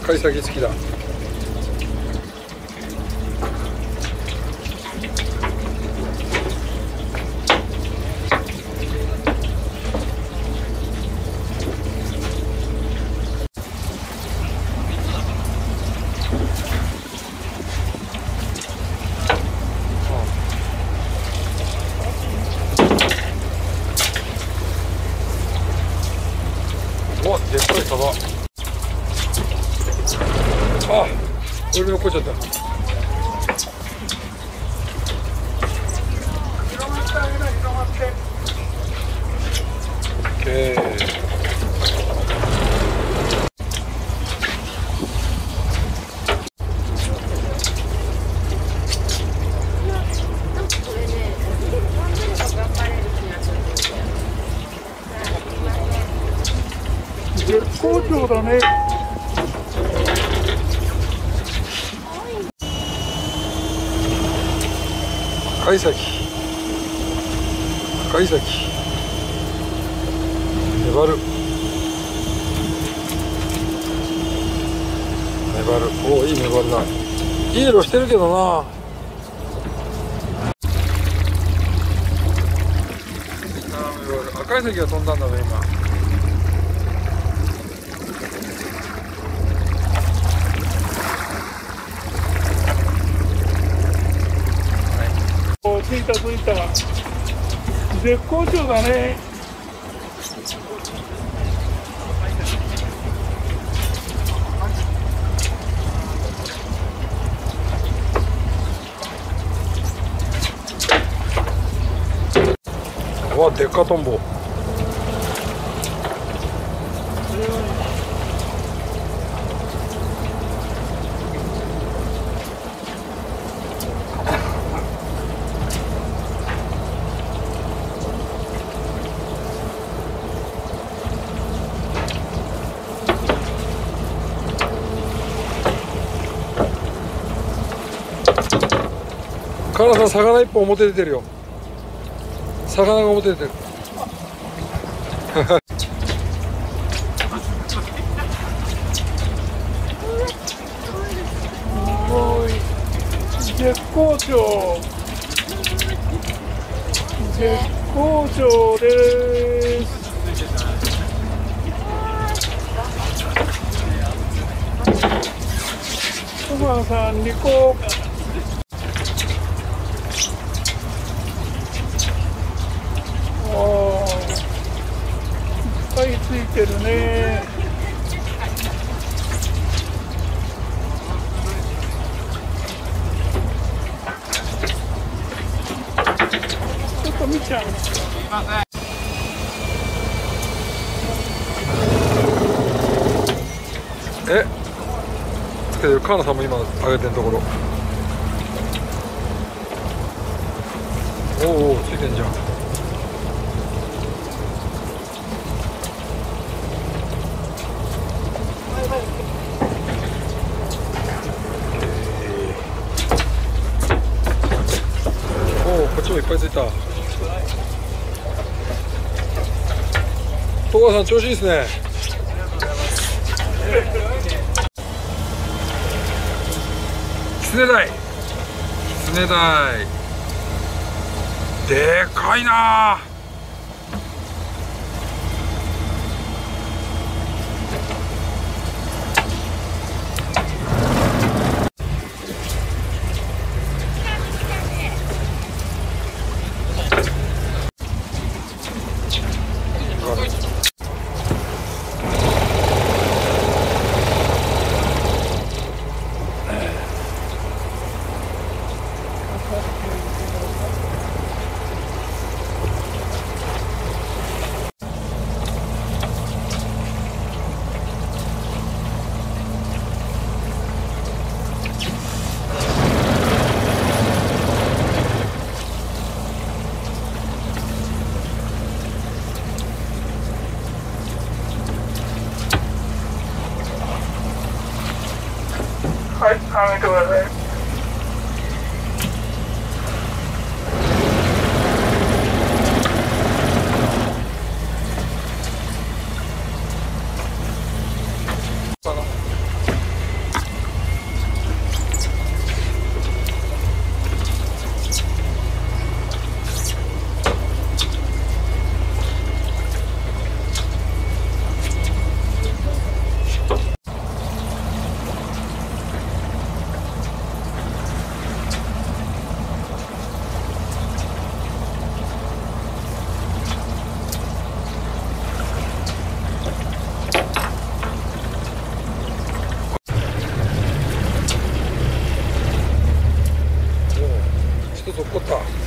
赤い先好きだ。お、でっかいサバ。あ、これで残っちゃった。広まってあげな、広まって。オッケー。絶好調だね。赤い先、赤い先、粘る、粘る。おお、いい粘りだ。いい色してるけどな。赤い先が飛んだんだね今。ついたついた。絶好調だね。わ、でっかトンボ。カナさん、魚一本表出てるよ。魚が表出てる。すごい。絶好調。絶好調です。トマさん2個。いっぱいついてるね。ちょっと見ちゃう。すいません。つけてる。川野さんも今上げてるところ。おお、ついてんじゃん。こっちもいっぱいついた。戸川さん調子いいですね。キツネダイ、キツネダイ、でかいな。 ぞ、こった。